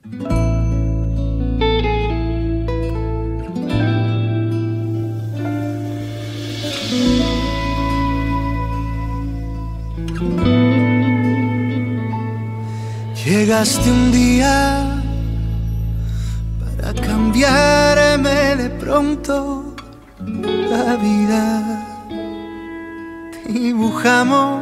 Llegaste un día para cambiarme de pronto la vida. Dibujamos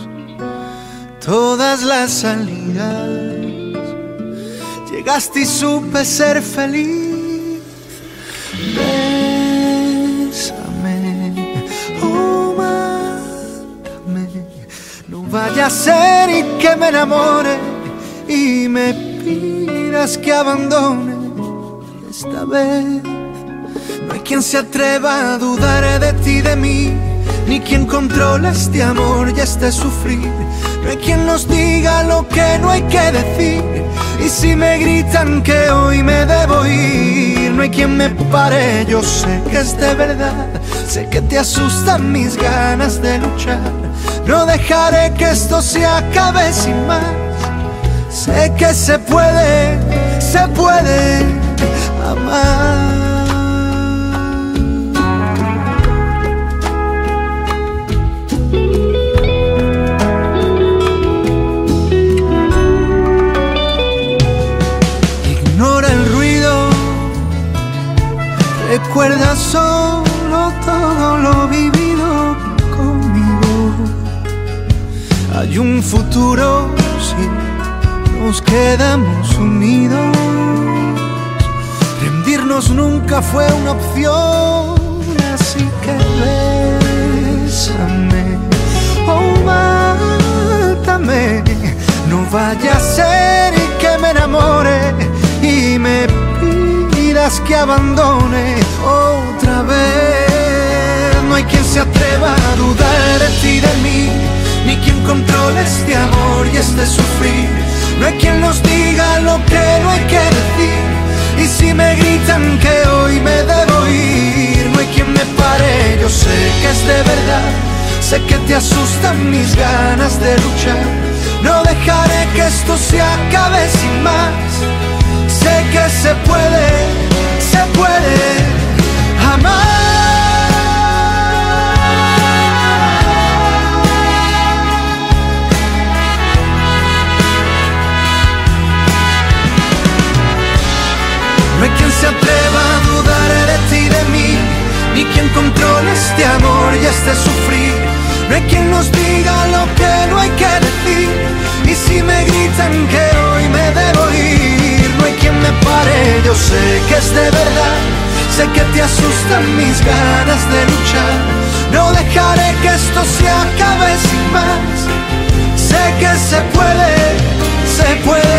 todas las salidas. Llegaste y supe ser feliz. Bésame, oh, mátame. No vaya a ser y que me enamore y me pidas que abandone. Esta vez no hay quien se atreva a dudar de ti, de mí, ni quien controla este amor y este sufrir. No hay quien nos diga lo que no hay que decir. Y si me gritan que hoy me debo ir, no hay quien me pare, yo sé que es de verdad. Sé que te asustan mis ganas de luchar. No dejaré que esto se acabe sin más. Sé que se puede amar. Ignora el ruido, recuerda solo todo lo vivido conmigo. Hay un futuro si nos quedamos unidos. Rendirnos nunca fue una opción, así que bésame, oh, mátame. No vaya a ser y que me enamore y me pidas que abandone otra vez. No hay quien se atreva a dudar de ti, de mí, ni quien controle este amor y este sufrir. No hay quien nos diga lo que no hay que decir. Y si me gritan que hoy me debo ir, no hay quien me pare, yo sé que es de verdad. Sé que te asustan mis ganas de luchar. No dejaré que esto se acabe sin más. Sé que se puede amar. No hay quien se atreva a dudar de ti, de mí, ni quien controle este amor y este sufrir. No hay quien nos diga lo que no hay que decir. Y si me gritan que hoy me debo ir, no hay quien me pare, yo sé que es de verdad. Sé que te asustan mis ganas de luchar. No dejaré que esto se acabe sin más. Sé que se puede